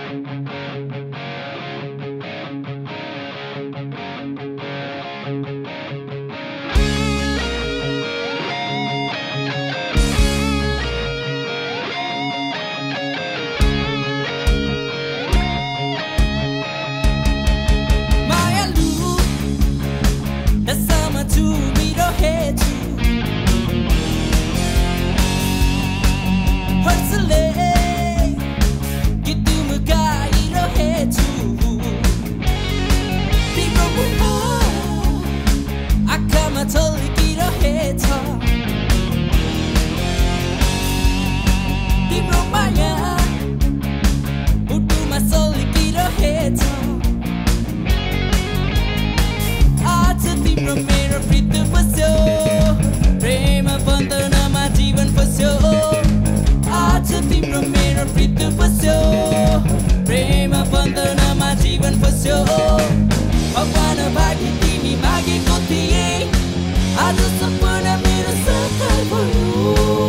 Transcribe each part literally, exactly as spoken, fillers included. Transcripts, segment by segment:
प्रेम बन्धनमा जीवन फस्यो भगवान भागी तिमी मागेको थिए आज सपना मेरो साकार भयो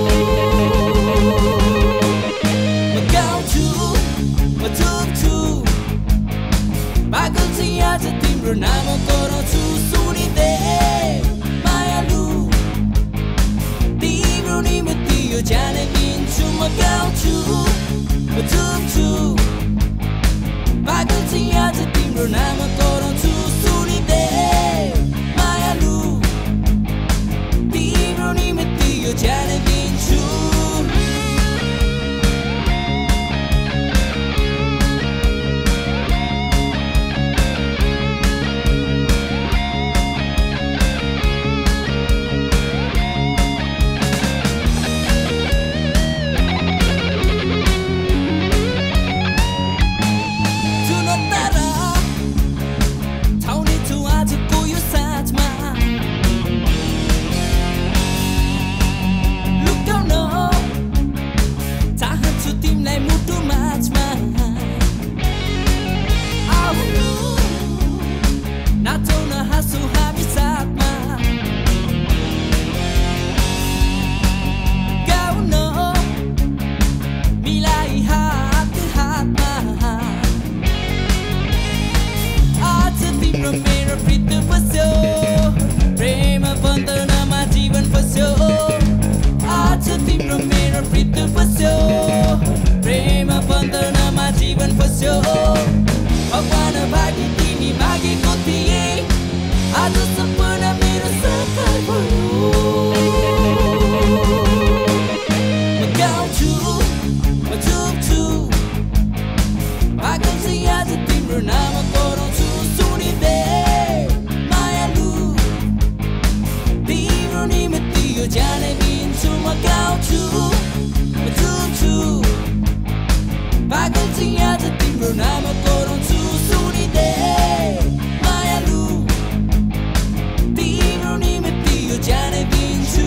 म गाउँछु म चुक्छु पागल चाहिँ आज तिम्रो नाम कराउँछु सुनिदे मायालु तिम्रो निमित्त यो ज्यान दिन्छु म गाउँछु म चुक्छु पागल चाहिँ आज तिम्रो नाम कराउँछु सुनिदे मायालु तिम्रो निमित्त यो ज्यान दिन्छु मेरो प्रीत फस्यो प्रेम बन्धनमा जीवन फस्यो आज तिम्रो मेरो प्रीत फस्यो प्रेम बन्धनमा जीवन फस्यो भगवान भागी तिमी मागेको थिए आज सपना मेरो साकार भयो म गाउँछु म चुक्छु पागल चाहिँ आज तिम्रो नाम कराउँछु सुनिदे मायालु तिम्रो निमित्त यो ज्यान दिन्छु म गाउँछु म चुक्छु पागल चाहिँ आज तिम्रो नाम कराउँछु सुनिदे मायालु तिम्रो निमित्त यो ज्यान दिन्छु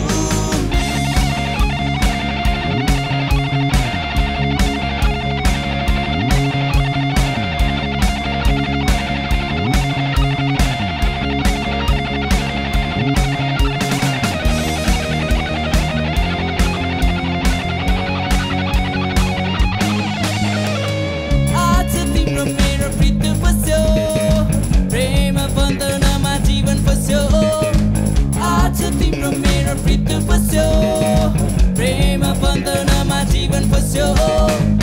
मेरो प्रीत फस्यो प्रेम बन्धनमा जीवन फस्यो आज तिम्रो मेरो प्रीत फस्यो प्रेम बन्धनमा जीवन फस्यो